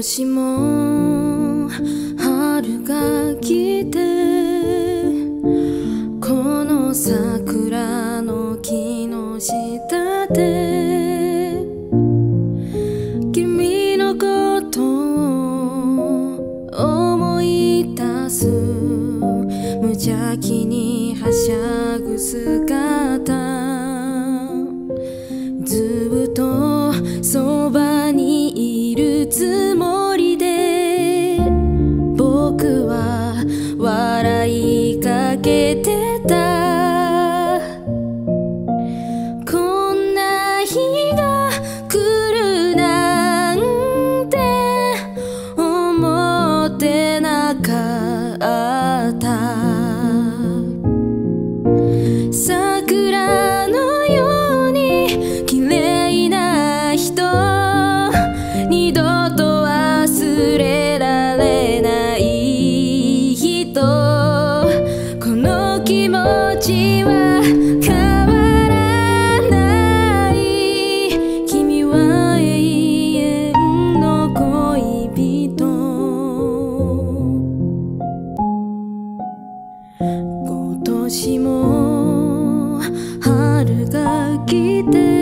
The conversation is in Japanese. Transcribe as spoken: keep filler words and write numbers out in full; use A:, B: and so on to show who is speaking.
A: 年も春が来て、この桜の木の下で君のことを思い出す。無邪気にはしゃぐ姿、ずっとそばにいるつもりで僕は笑いかけてた。こんな日が来るなんて思ってなかった。桜のように綺麗な人、二度と忘れられない人、この気持ちは変わらない。君は永遠の恋人。今年も春が来て